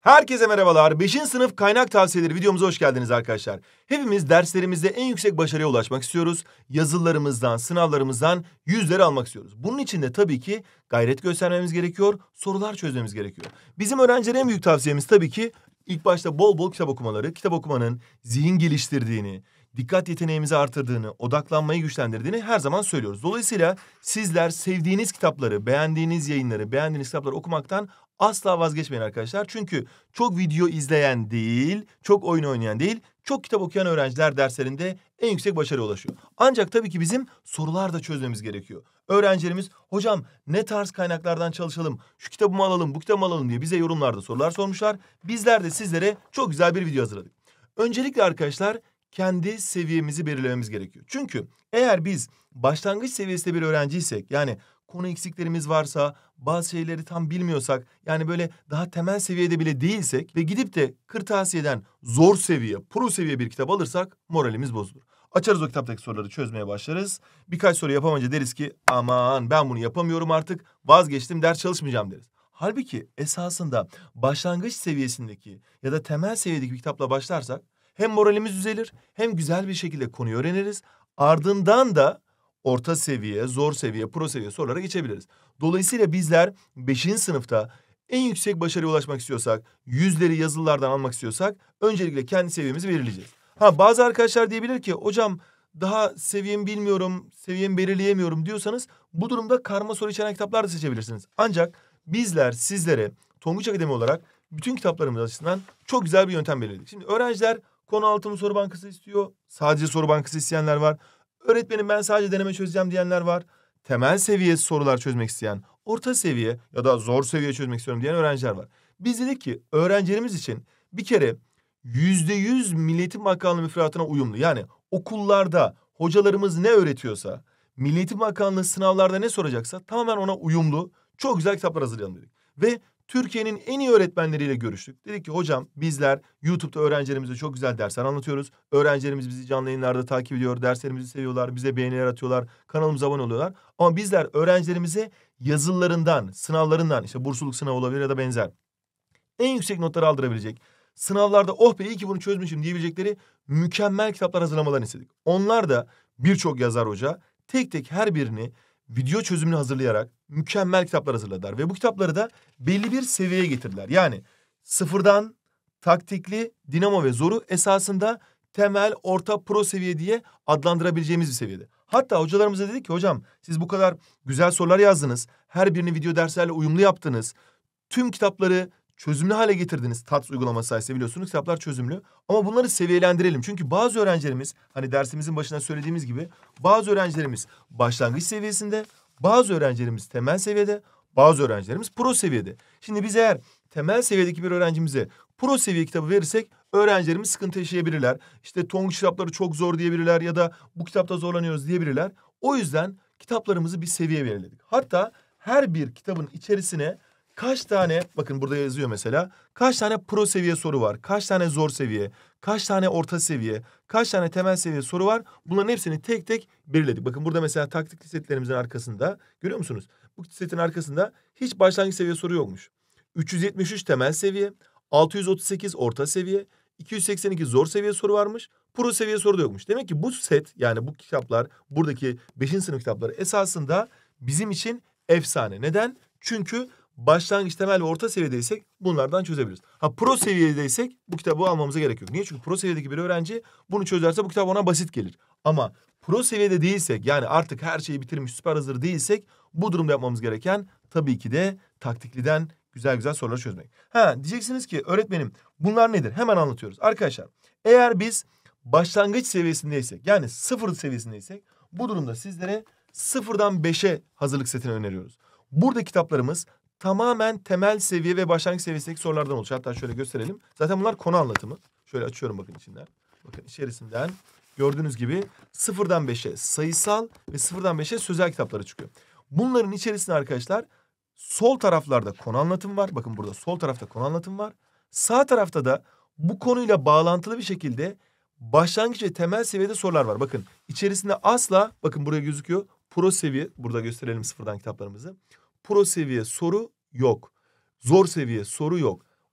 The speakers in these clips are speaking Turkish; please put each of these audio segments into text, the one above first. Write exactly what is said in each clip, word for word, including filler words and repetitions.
Herkese merhabalar. beşinci sınıf kaynak tavsiyeleri videomuza hoş geldiniz arkadaşlar. Hepimiz derslerimizde en yüksek başarıya ulaşmak istiyoruz. Yazılarımızdan, sınavlarımızdan yüzleri almak istiyoruz. Bunun için de tabii ki gayret göstermemiz gerekiyor, sorular çözmemiz gerekiyor. Bizim öğrencilere en büyük tavsiyemiz tabii ki ilk başta bol bol kitap okumaları. Kitap okumanın zihin geliştirdiğini, dikkat yeteneğimizi artırdığını, odaklanmayı güçlendirdiğini her zaman söylüyoruz. Dolayısıyla sizler sevdiğiniz kitapları, beğendiğiniz yayınları, beğendiğiniz kitapları okumaktan asla vazgeçmeyin arkadaşlar. Çünkü çok video izleyen değil, çok oyun oynayan değil, çok kitap okuyan öğrenciler derslerinde en yüksek başarıya ulaşıyor. Ancak tabii ki bizim sorular da çözmemiz gerekiyor. Öğrencilerimiz, hocam ne tarz kaynaklardan çalışalım, şu kitabımı alalım, bu kitabımı alalım diye bize yorumlarda sorular sormuşlar. Bizler de sizlere çok güzel bir video hazırladık. Öncelikle arkadaşlar kendi seviyemizi belirlememiz gerekiyor. Çünkü eğer biz başlangıç seviyesinde bir öğrenciysek, yani konu eksiklerimiz varsa, bazı şeyleri tam bilmiyorsak, yani böyle daha temel seviyede bile değilsek ve gidip de kırtasiyeden zor seviye, pro seviye bir kitap alırsak moralimiz bozulur. Açarız o kitaptaki soruları çözmeye başlarız. Birkaç soru yapamayınca deriz ki aman ben bunu yapamıyorum artık, vazgeçtim, ders çalışmayacağım deriz. Halbuki esasında başlangıç seviyesindeki ya da temel seviyedeki bir kitapla başlarsak hem moralimiz düzelir, hem güzel bir şekilde konuyu öğreniriz. Ardından da orta seviye, zor seviye, pro seviye sorulara geçebiliriz. Dolayısıyla bizler beşinci sınıfta en yüksek başarıya ulaşmak istiyorsak, yüzleri yazılılardan almak istiyorsak öncelikle kendi seviyemizi belirleyeceğiz. Ha, bazı arkadaşlar diyebilir ki hocam daha seviyemi bilmiyorum, seviyemi belirleyemiyorum diyorsanız bu durumda karma soru içeren kitaplar da seçebilirsiniz. Ancak bizler sizlere Tonguç Akademi olarak bütün kitaplarımız açısından çok güzel bir yöntem belirledik. Şimdi öğrenciler konu altı soru bankası istiyor. Sadece soru bankası isteyenler var. Öğretmenim ben sadece deneme çözeceğim diyenler var. Temel seviye sorular çözmek isteyen, orta seviye ya da zor seviye çözmek istiyorum diyen öğrenciler var. Biz dedik ki öğrencilerimiz için bir kere yüzde yüz Milli Eğitim Bakanlığı müfredatına uyumlu. Yani okullarda hocalarımız ne öğretiyorsa, Milli Eğitim Bakanlığı sınavlarda ne soracaksa tamamen ona uyumlu, çok güzel kitaplar hazırlayalım dedik. Ve Türkiye'nin en iyi öğretmenleriyle görüştük. Dedik ki hocam bizler YouTube'da öğrencilerimize çok güzel dersler anlatıyoruz. Öğrencilerimiz bizi canlı yayınlarda takip ediyor. Derslerimizi seviyorlar. Bize beğeniler atıyorlar. Kanalımıza abone oluyorlar. Ama bizler öğrencilerimize yazılarından, sınavlarından, işte bursluluk sınavı olabilir ya da benzer, en yüksek notları aldırabilecek, sınavlarda oh be iyi ki bunu çözmüşüm diyebilecekleri mükemmel kitaplar hazırlamalarını istedik. Onlar da birçok yazar hoca tek tek her birini video çözümünü hazırlayarak mükemmel kitaplar hazırladılar. Ve bu kitapları da belli bir seviyeye getirdiler. Yani sıfırdan taktikli, dinamo ve zoru esasında temel, orta, pro seviye diye adlandırabileceğimiz bir seviyede. Hatta hocalarımıza dedik ki hocam siz bu kadar güzel sorular yazdınız. Her birini video derslerle uyumlu yaptınız. Tüm kitapları çözümlü hale getirdiniz. T A T S uygulaması sayesinde biliyorsunuz kitaplar çözümlü. Ama bunları seviyelendirelim. Çünkü bazı öğrencilerimiz, hani dersimizin başında söylediğimiz gibi, bazı öğrencilerimiz başlangıç seviyesinde, bazı öğrencilerimiz temel seviyede, bazı öğrencilerimiz pro seviyede. Şimdi biz eğer temel seviyedeki bir öğrencimize pro seviye kitabı verirsek öğrencilerimiz sıkıntı yaşayabilirler. İşte Tonguç kitapları çok zor diyebilirler ya da bu kitapta zorlanıyoruz diyebilirler. O yüzden kitaplarımızı bir seviye belirledik. Hatta her bir kitabın içerisine kaç tane, bakın burada yazıyor mesela, kaç tane pro seviye soru var, kaç tane zor seviye, kaç tane orta seviye, kaç tane temel seviye soru var. Bunların hepsini tek tek belirledik. Bakın burada mesela taktikli setlerimizin arkasında, görüyor musunuz? Bu setin arkasında hiç başlangıç seviye soru yokmuş. üç yüz yetmiş üç temel seviye, altı yüz otuz sekiz orta seviye, iki yüz seksen iki zor seviye soru varmış. Pro seviye soru da yokmuş. Demek ki bu set, yani bu kitaplar, buradaki beşinci sınıf kitapları esasında bizim için efsane. Neden? Çünkü başlangıç, temel ve orta seviyedeysek bunlardan çözebiliriz. Ha, pro seviyedeysek bu kitabı almamıza gerek yok. Niye? Çünkü pro seviyedeki bir öğrenci bunu çözerse bu kitap ona basit gelir. Ama pro seviyede değilsek, yani artık her şeyi bitirmiş, süper hazır değilsek, bu durumda yapmamız gereken tabii ki de taktikliden güzel güzel soruları çözmek. Ha, diyeceksiniz ki öğretmenim bunlar nedir? Hemen anlatıyoruz. Arkadaşlar eğer biz başlangıç seviyesindeysek, yani sıfır seviyesindeysek, bu durumda sizlere sıfırdan beşe hazırlık setini öneriyoruz. Burada kitaplarımız tamamen temel seviye ve başlangıç seviyesindeki sorulardan oluşuyor. Hatta şöyle gösterelim. Zaten bunlar konu anlatımı. Şöyle açıyorum bakın içinden. Bakın içerisinden gördüğünüz gibi sıfırdan beşe sayısal ve sıfırdan beşe sözel kitapları çıkıyor. Bunların içerisinde arkadaşlar sol taraflarda konu anlatımı var. Bakın burada sol tarafta konu anlatımı var. Sağ tarafta da bu konuyla bağlantılı bir şekilde başlangıç ve temel seviyede sorular var. Bakın içerisinde asla, bakın buraya gözüküyor, pro seviye, burada gösterelim sıfırdan kitaplarımızı. Pro seviye soru yok. Zor seviye soru yok.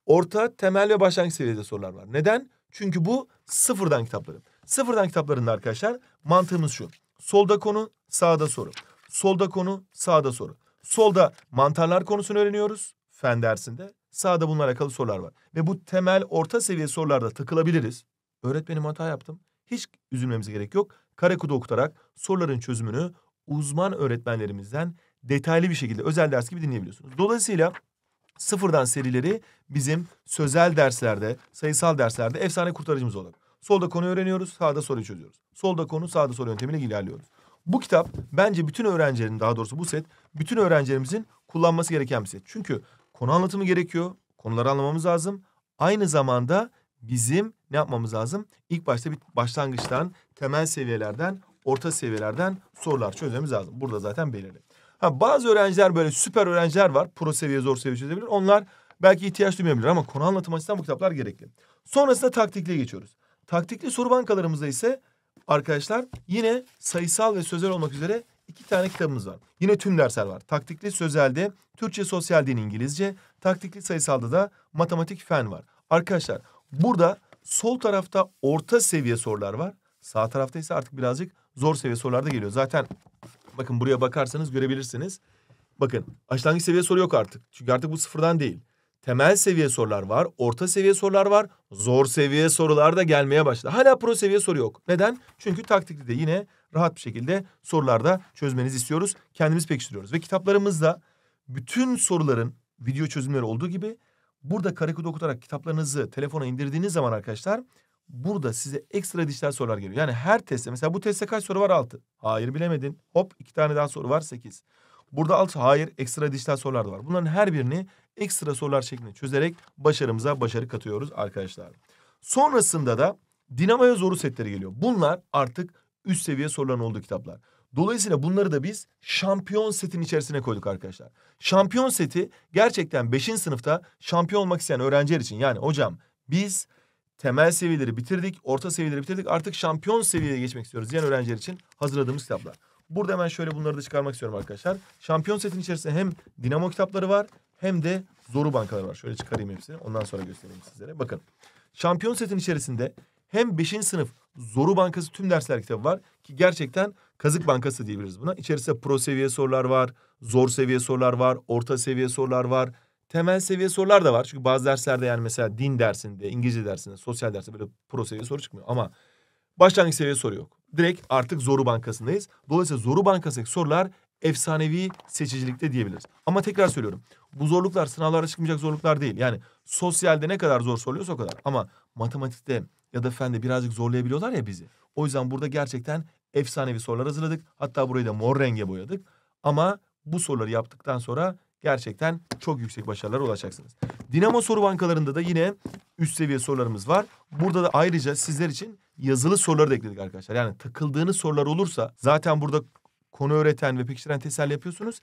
orta, temel ve başlangıç seviyede sorular var. Neden? Çünkü bu sıfırdan kitapları. Sıfırdan kitaplarında arkadaşlar mantığımız şu. Solda konu, sağda soru. Solda konu, sağda soru. Solda mantarlar konusunu öğreniyoruz fen dersinde. Sağda bununla alakalı sorular var. Ve bu temel, orta seviye sorularda takılabiliriz. Öğretmenim hata yaptım. Hiç üzülmemize gerek yok. Karekodu okutarak soruların çözümünü uzman öğretmenlerimizden detaylı bir şekilde özel ders gibi dinleyebiliyorsunuz. Dolayısıyla sıfırdan serileri bizim sözel derslerde, sayısal derslerde efsane kurtarıcımız olur. Solda konu öğreniyoruz, sağda soruyu çözüyoruz. Solda konu, sağda soru yöntemiyle ilerliyoruz. Bu kitap bence bütün öğrencilerin, daha doğrusu bu set, bütün öğrencilerimizin kullanması gereken bir set. Çünkü konu anlatımı gerekiyor, konuları anlamamız lazım. Aynı zamanda bizim ne yapmamız lazım? İlk başta bir başlangıçtan, temel seviyelerden, orta seviyelerden sorular çözmemiz lazım. Burada zaten belirli. Ha, bazı öğrenciler, böyle süper öğrenciler var. Pro seviye, zor seviye çözebilir. Onlar belki ihtiyaç duymayabilir ama konu anlatım açısından bu kitaplar gerekli. Sonrasında taktikliye geçiyoruz. Taktikli soru bankalarımızda ise arkadaşlar yine sayısal ve sözel olmak üzere iki tane kitabımız var. Yine tüm dersler var. Taktikli sözelde Türkçe, sosyal, din, İngilizce. Taktikli sayısalda da matematik, fen var. Arkadaşlar burada sol tarafta orta seviye sorular var. Sağ tarafta ise artık birazcık zor seviye sorular da geliyor. Zaten bakın buraya bakarsanız görebilirsiniz. Bakın başlangıç seviye soru yok artık. Çünkü artık bu sıfırdan değil. Temel seviye sorular var, orta seviye sorular var, zor seviye sorular da gelmeye başladı. Hala pro seviye soru yok. Neden? Çünkü taktikli de yine rahat bir şekilde sorularda çözmenizi istiyoruz. Kendimiz pekiştiriyoruz. Ve kitaplarımızda bütün soruların video çözümleri olduğu gibi burada karekodu okutarak kitaplarınızı telefona indirdiğiniz zaman arkadaşlar burada size ekstra dijital sorular geliyor. Yani her testte, mesela bu testte kaç soru var? altı. Hayır, bilemedin. Hop, iki tane daha soru var, sekiz. Burada altı. Hayır, ekstra dijital sorular da var. Bunların her birini ekstra sorular şeklinde çözerek başarımıza başarı katıyoruz arkadaşlar. Sonrasında da dinamo ve zoru setleri geliyor. Bunlar artık üst seviye soruların olduğu kitaplar. Dolayısıyla bunları da biz şampiyon setin içerisine koyduk arkadaşlar. Şampiyon seti gerçekten beşinci sınıfta şampiyon olmak isteyen öğrenciler için, yani hocam biz temel seviyeleri bitirdik, orta seviyeleri bitirdik, artık şampiyon seviyeye geçmek istiyoruz diyen öğrenciler için hazırladığımız kitaplar. Burada hemen şöyle bunları da çıkarmak istiyorum arkadaşlar. Şampiyon setin içerisinde hem dinamo kitapları var hem de zoru bankaları var. Şöyle çıkarayım hepsini, ondan sonra göstereyim sizlere. Bakın, şampiyon setin içerisinde hem beşinci sınıf zoru bankası tüm dersler kitabı var ki gerçekten kazık bankası diyebiliriz buna. İçerisinde pro seviye sorular var, zor seviye sorular var, orta seviye sorular var. Temel seviye sorular da var. Çünkü bazı derslerde, yani mesela din dersinde, İngilizce dersinde, sosyal derste böyle pro seviye soru çıkmıyor. Ama başlangıç seviye soru yok. Direkt artık zoru bankasındayız. Dolayısıyla zoru bankasındaki sorular efsanevi seçicilikte diyebiliriz. Ama tekrar söylüyorum. Bu zorluklar sınavlarda çıkmayacak zorluklar değil. Yani sosyalde ne kadar zor soruyorsa o kadar. Ama matematikte ya da fende birazcık zorlayabiliyorlar ya bizi. O yüzden burada gerçekten efsanevi sorular hazırladık. Hatta burayı da mor renge boyadık. Ama bu soruları yaptıktan sonra gerçekten çok yüksek başarılara ulaşacaksınız. Dinamo soru bankalarında da yine üst seviye sorularımız var. Burada da ayrıca sizler için yazılı soruları da ekledik arkadaşlar. Yani takıldığınız sorular olursa zaten burada konu öğreten ve pekiştiren teselli yapıyorsunuz.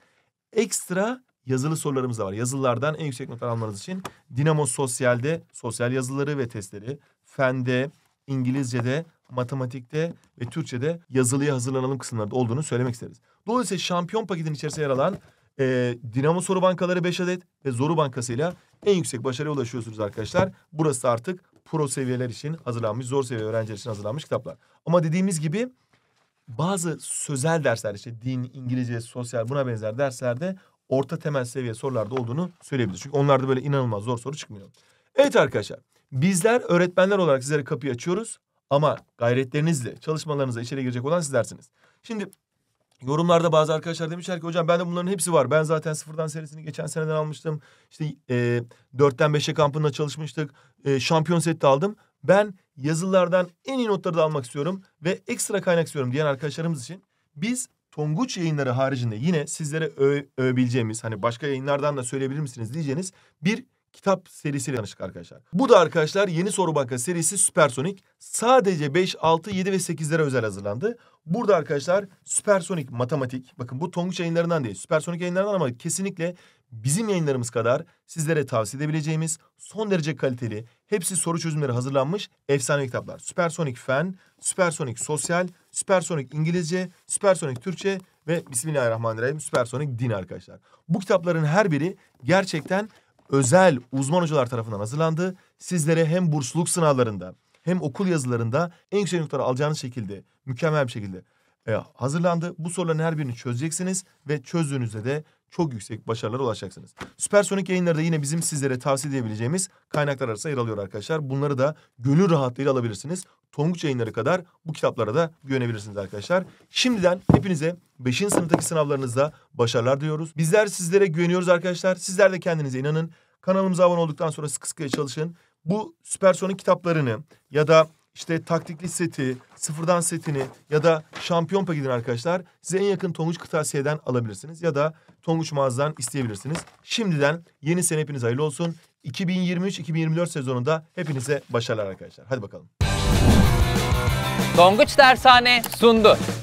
Ekstra yazılı sorularımız da var. Yazılılardan en yüksek notlar almanız için Dinamo Sosyal'de sosyal yazıları ve testleri, fende, İngilizce'de, matematikte ve Türkçe'de yazılıya hazırlanalım kısımlarda olduğunu söylemek isteriz. Dolayısıyla şampiyon paketin içerisinde yer alan e, Dinamo soru bankaları beş adet ve zoru bankasıyla en yüksek başarıya ulaşıyorsunuz arkadaşlar. Burası artık pro seviyeler için hazırlanmış, zor seviye öğrenciler için hazırlanmış kitaplar. Ama dediğimiz gibi bazı sözel dersler, işte din, İngilizce, sosyal, buna benzer derslerde orta temel seviye sorularda olduğunu söyleyebiliriz. Çünkü onlarda böyle inanılmaz zor soru çıkmıyor. Evet arkadaşlar, bizler öğretmenler olarak sizlere kapıyı açıyoruz ama gayretlerinizle, çalışmalarınıza içeri girecek olan sizlersiniz. Şimdi yorumlarda bazı arkadaşlar demişler ki hocam bende bunların hepsi var. Ben zaten sıfırdan serisini geçen seneden almıştım. İşte e, dörtten beşe kampında çalışmıştık. E, şampiyon seti aldım. Ben yazılılardan en iyi notları da almak istiyorum ve ekstra kaynak istiyorum diyen arkadaşlarımız için biz Tonguç Yayınları haricinde yine sizlere öv, övebileceğimiz, hani başka yayınlardan da söyleyebilir misiniz diyeceğiniz bir kitap serisiyle tanıştık arkadaşlar. Bu da arkadaşlar yeni soru bankası serisi Süpersonik. Sadece beş, altı, yedi ve sekizlere özel hazırlandı. Burada arkadaşlar Süpersonik matematik, bakın bu Tonguç Yayınlarından değil, Süpersonik Yayınlarından, ama kesinlikle bizim yayınlarımız kadar sizlere tavsiye edebileceğimiz son derece kaliteli, hepsi soru çözümleri hazırlanmış efsane kitaplar. Süpersonik Fen, Süpersonik Sosyal, Süpersonik İngilizce, Süpersonik Türkçe ve Bismillahirrahmanirrahim Süpersonik Din arkadaşlar. Bu kitapların her biri gerçekten özel uzman hocalar tarafından hazırlandı. Sizlere hem bursluluk sınavlarında hem okul yazılarında en yüksek notları alacağınız şekilde, mükemmel bir şekilde e, hazırlandı. Bu soruların her birini çözeceksiniz ve çözdüğünüzde de çok yüksek başarılara ulaşacaksınız. Süpersonik yayınları da yine bizim sizlere tavsiye edebileceğimiz kaynaklar arasında yer alıyor arkadaşlar. Bunları da gönül rahatlığıyla alabilirsiniz. Tonguç Yayınları kadar bu kitaplara da güvenebilirsiniz arkadaşlar. Şimdiden hepinize beşinci sınıftaki sınavlarınızda başarılar diliyoruz. Bizler sizlere güveniyoruz arkadaşlar. Sizler de kendinize inanın. Kanalımıza abone olduktan sonra sıkı sıkıya çalışın. Bu Süpersonik kitaplarını ya da işte taktikli seti, sıfırdan setini ya da şampiyon paketini arkadaşlar size en yakın Tonguç Kırtasiye'den alabilirsiniz. Ya da Tonguç mağazadan isteyebilirsiniz. Şimdiden yeni sene hepinize hayırlı olsun. iki bin yirmi üç iki bin yirmi dört sezonunda hepinize başarılar arkadaşlar. Hadi bakalım. Tonguç Dershane sundu.